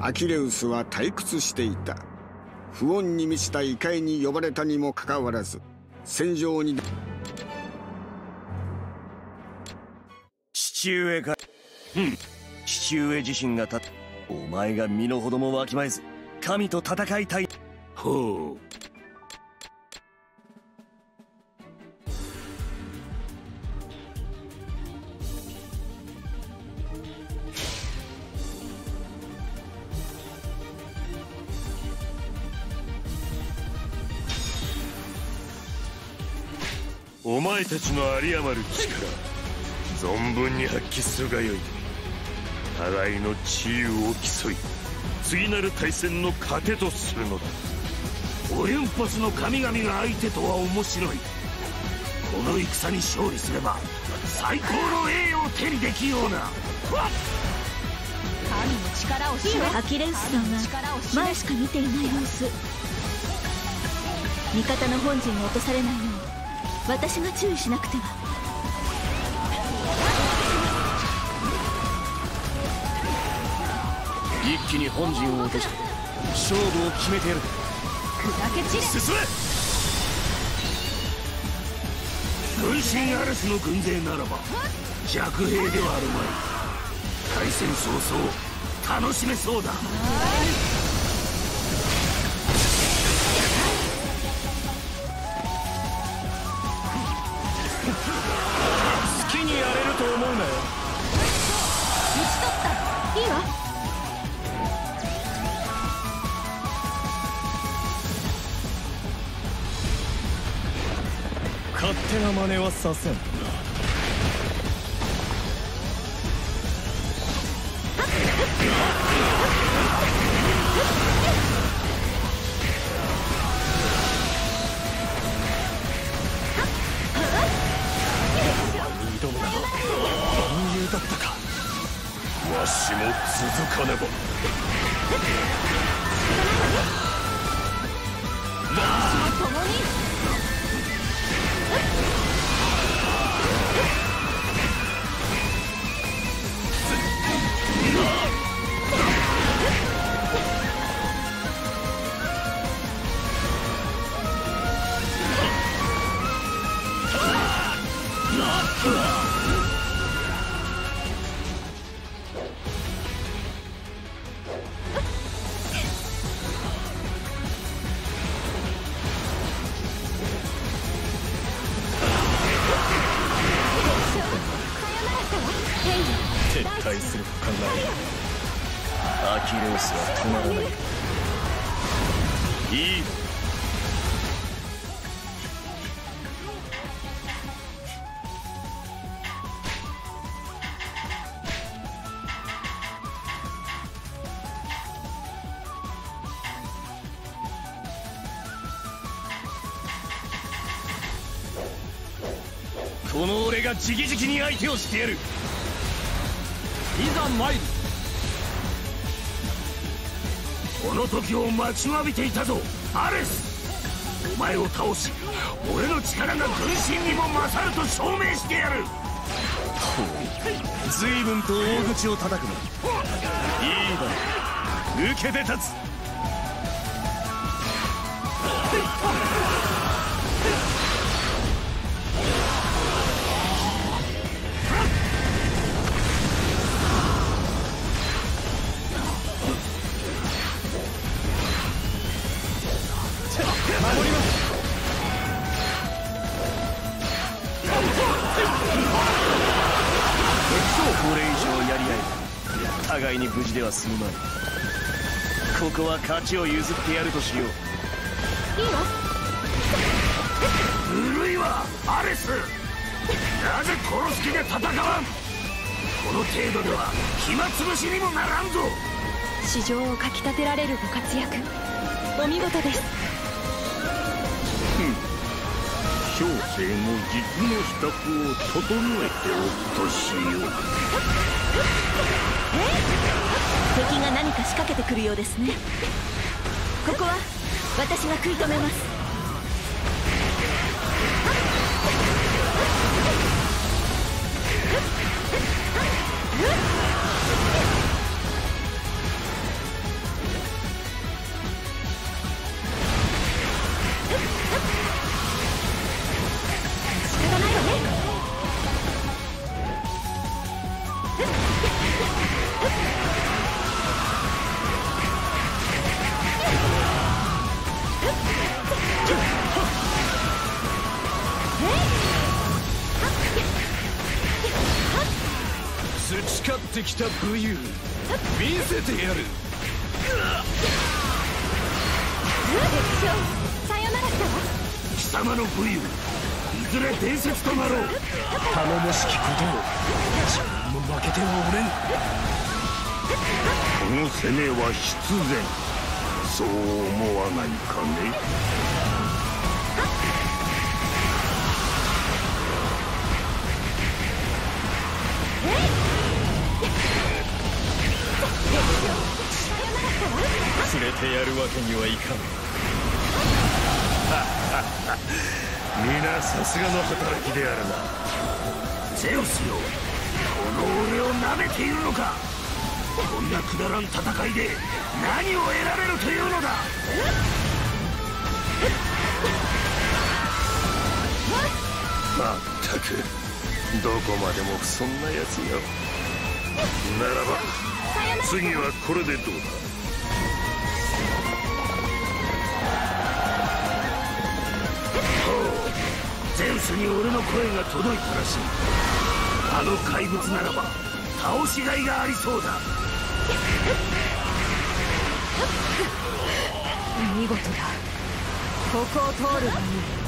アキレウスは退屈していた。不穏に満ちた異界に呼ばれたにもかかわらず、戦場に父上か。父上自身がお前が身の程もわきまえず神と戦いたい。ほう。お前たちの有り余る力、存分に発揮するがよい。互いの治癒を競い、次なる対戦の糧とするのだ。オリンポスの神々が相手とは面白い。この戦に勝利すれば最高の栄誉を手にできような。 神の力を知れ。 アキレウスさんは前しか見ていない様子。味方の本陣が落とされないよう私が注意しなくては。 一気に本陣を落として勝負を決めてやる。 砕け散れ。 進め。軍神アレスの軍勢ならば弱兵ではあるまい。対戦早々楽しめそうだ。好きにやれると思うなよ。 打ち取った。 いいわ。 勝手な真似はさせん。挑むな。万有だったか。わしも続かねば。 共に撤退すると考える。アキレウスは止まらない。いい。この俺が直々に相手をしてやる。いざ参る。この時を待ちわびていたぞアレス。お前を倒し俺の力が軍神にも勝ると証明してやる。随分と大口を叩くな。いいだろう。受けて立つ。守ります。これ以上やり合い互いに無事では済むまい。ここは勝ちを譲ってやるとしよう。 いいわ。 ずるいわアレス。なぜ殺す気で戦わん。この程度では暇つぶしにもならんぞ。 市場をかきたてられるご活躍お見事です。 小生も実の支度を整えておくとしよう。 敵が何か仕掛けてくるようですね。ここは私が食い止めます。 ってきた武勇見せてやる。 さよならったわ。 貴様の武勇いずれ伝説となろう。 頼もしきことを自分も負けてはおれん。 この攻めは必然、そう思わないかね。 連れてやるわけにはいかん。 皆さすがの働きであるな。ゼウスよ、この俺を舐めているのか。こんなくだらん戦いで何を得られるというのだ。まったくどこまでもそんなやつよ。ならば次はこれでどうだ。ゼウスに俺の声が届いたらしい。あの怪物ならば倒しがいがありそうだ。 見事だ。ここを通るのに。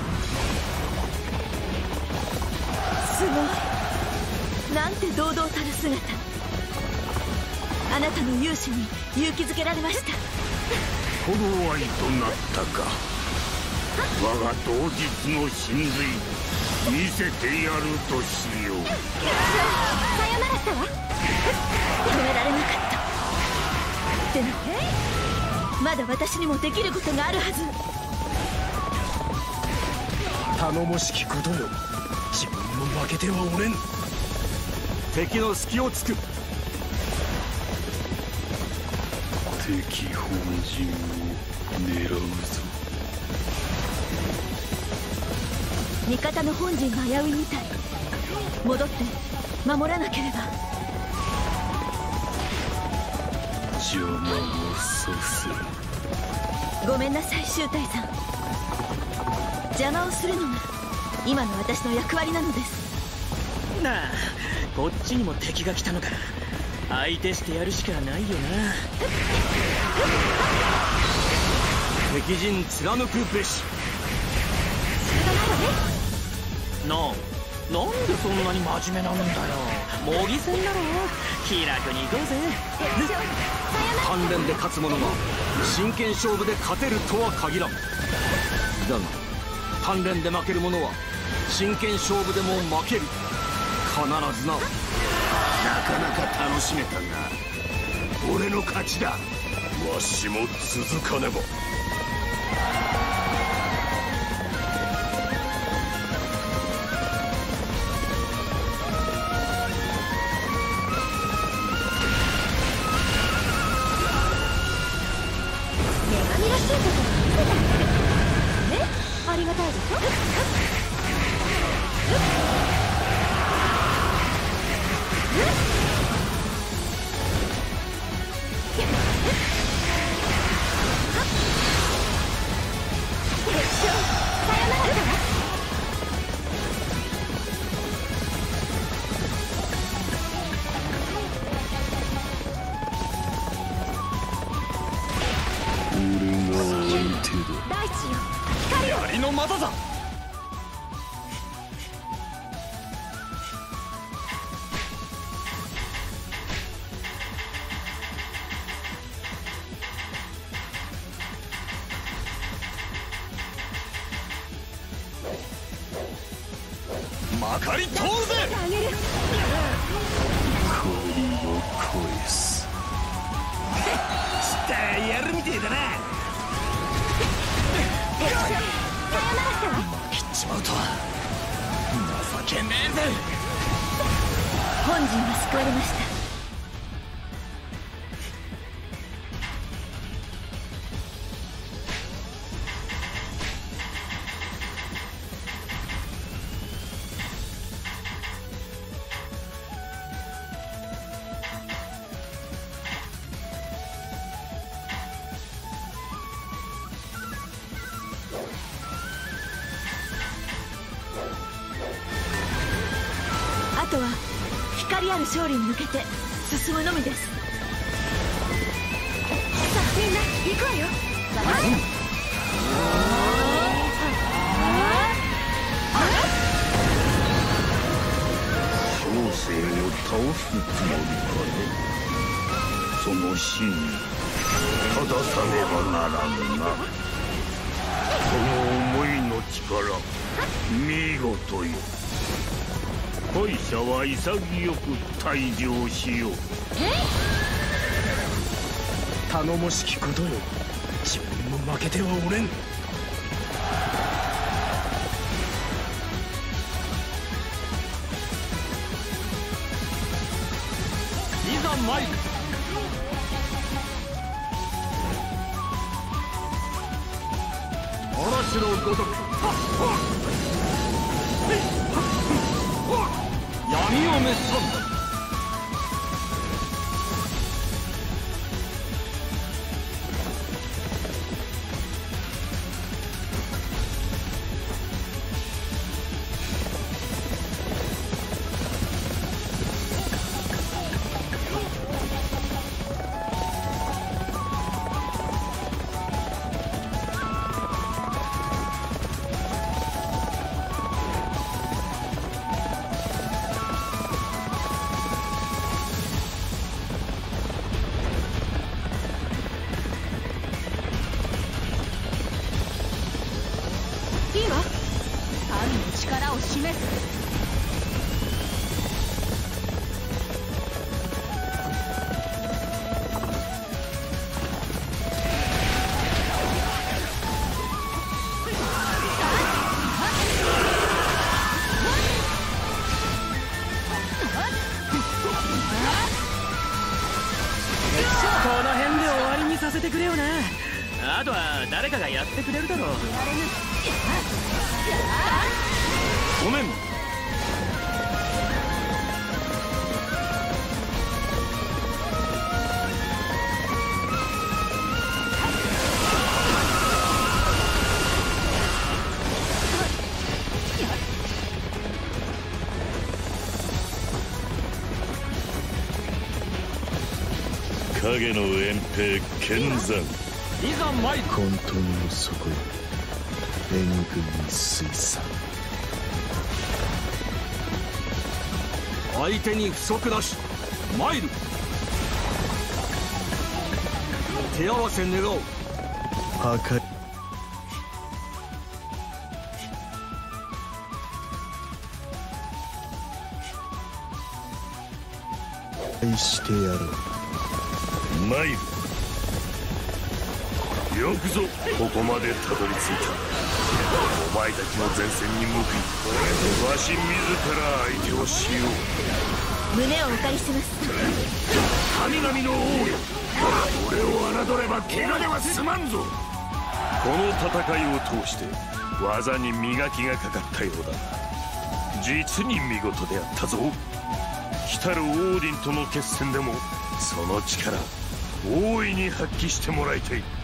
すごい。なんて堂々たる姿。あなたの勇姿に勇気づけられました。 この愛となったか。我が同日の神髄見せてやるとしよう。 さよならったわ。 止められなかった。でもまだ私にもできることがあるはず。 頼もしきことよ、自分も負けてはおれん。敵の隙を突く。 敵本陣を狙うぞ。 味方の本陣が危ういみたい。戻って守らなければ。 邪魔をさせる。 ごめんなさい周大さん。邪魔をするのが今の私の役割なのです。 なあ、こっちにも敵が来たのか。相手してやるしかないよな。 敵陣貫くべし。 なんでそんなに真面目なんだよ。模擬戦だろ。気楽に行こうぜ。 鍛錬で勝つ者が真剣勝負で勝てるとは限らん。だが鍛錬で負ける者は真剣勝負でも負ける。必ずな。 なかなか楽しめたが俺の勝ちだ。わしも続かねば。 女神らしいところ見せてあげるね。ありがたいでしょ。大地よ、光を。 槍の股だ。まかり通るぜ。 あげる。 恋を恋す。 してやるみてえだな。切っちまうとは情けねえぜ。 本陣は救われました。あとは光ある勝利に向けて進むのみです。 さあみんな行くわよ。 小生を倒すつもりかね。その真意正さねばならんな。その思いの力見事よ。敗者は潔く退場しよう。 頼もしきことよ。自分も負けてはおれん。いざ参る。嵐のごとく闇を滅さん。 いいわ。神の力を示す。 この辺で終わりにさせてくれよな。あとは誰かがやってくれるだろう。ごめん。 影の遠兵剣山。 いざ参る。 混沌の底へ援軍に水産。相手に不足なし。参る。手合わせ願おう。破壊してやろう。 参る。よくぞここまでたどり着いた。お前たちの前線に報い、わし自ら相手をしよう。 胸をお借りします。 神々の王よ、俺を侮れば怪我では済まんぞ。この戦いを通して技に磨きがかかったようだな。実に見事であったぞ。来たるオーディンとの決戦でもその力大いに発揮してもらいたい。